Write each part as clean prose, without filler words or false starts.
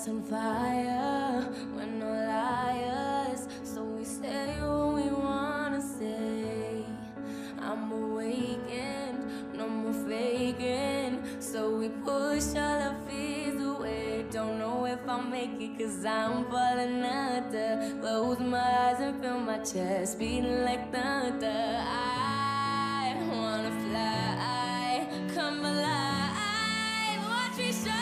hearts on fire, we're no liars, so we say what we wanna say. I'm awakened, no more faking, so we push all our fears away. Don't know if I'll make it, cause I'm falling under. Close my eyes and feel my chest beating like thunder. I wanna fly, come alive, watch me shine.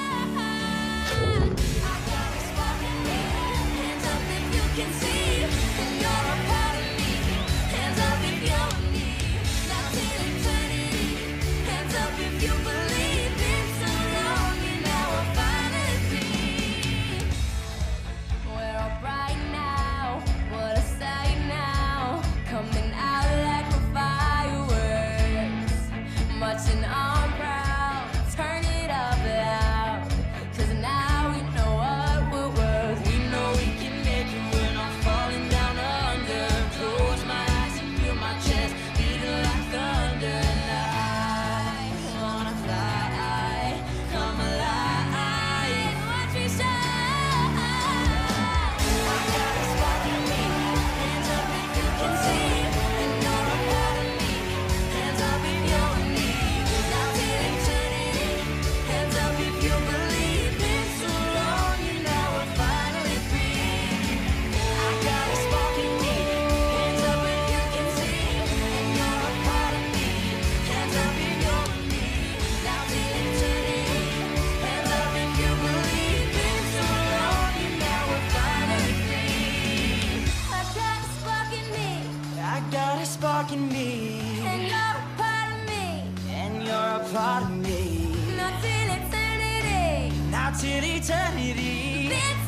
I got a spark in me, hands up if you can see, and you're a part of me. Hands up if you're me, now till eternity. Hands up if you believe, been so long and now I'm finally free. We're all bright now, what a sight now, coming out like we're fireworks, marching on proud, turn it up loud, cause now we know what we're worth. We know we can make it, we're not falling down under. Close my eyes and feel my chest beating like thunder. And I wanna fly, come alive, watch me shine. I got a spark in me, hands up if you can see, and you're a part of me. Hands up if you're me, now till eternity. Hands up if you believe, been so long and now we're finally free. I got a spark in me, hands up if you can see, and you're a part of me. Hands up if you're me, now till eternity. Hands up if you believe, been so long and now we're finally free. I got a spark in me, I got a spark in me, and you're a part of me. and you're a part of me. Now till eternity. Now till eternity. Been